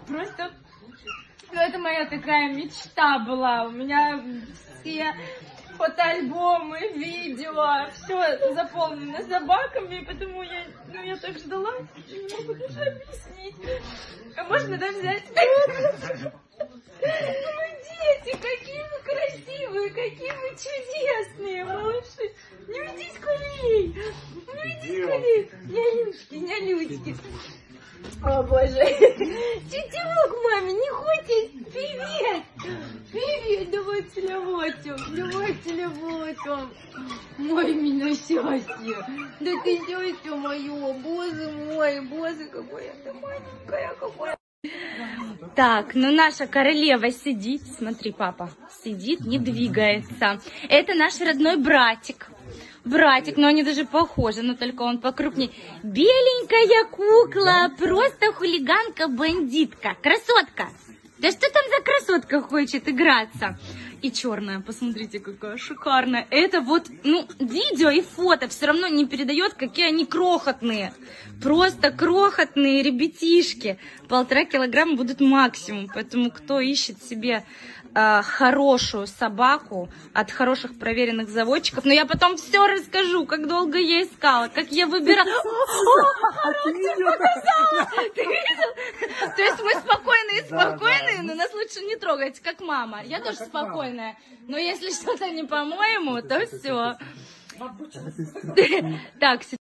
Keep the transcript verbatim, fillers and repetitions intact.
просто... Ну, это моя такая мечта была. У меня все фотоальбомы, видео, все заполнено собаками, поэтому я, ну, я так ждала, не могу даже объяснить. А можно, да, взять? Ну, дети, какие вы красивые, какие вы чудесные, малыши. Не уйди скорей, не уйди скорей. Нянюшки, нянюшки. О, боже. Тетюк, маме, не хочешь? Привет. Привет, давай целоваться. Давай целоваться. Мой меня счастье. Да ты счастье мое. Боже мой, боже, какое ты маленькая, какое. Так, ну наша королева сидит. Смотри, папа, сидит, не двигается. Это наш родной братик. Братик, но они даже похожи, но только он покрупнее. Беленькая кукла, просто хулиганка-бандитка. Красотка. Да что там за красотка хочет играться? И черная, посмотрите, какая шикарная. Это вот, ну, видео и фото все равно не передает, какие они крохотные. Просто крохотные ребятишки. Полтора килограмма будут максимум. Поэтому кто ищет себе э, хорошую собаку от хороших проверенных заводчиков. Но я потом все расскажу, как долго я искала, как я выбирала. Ты видел? То есть мы спокойные, спокойные, но нас лучше не трогать, как мама. Я тоже спокойная. Но если что-то не по-моему, то все. Так,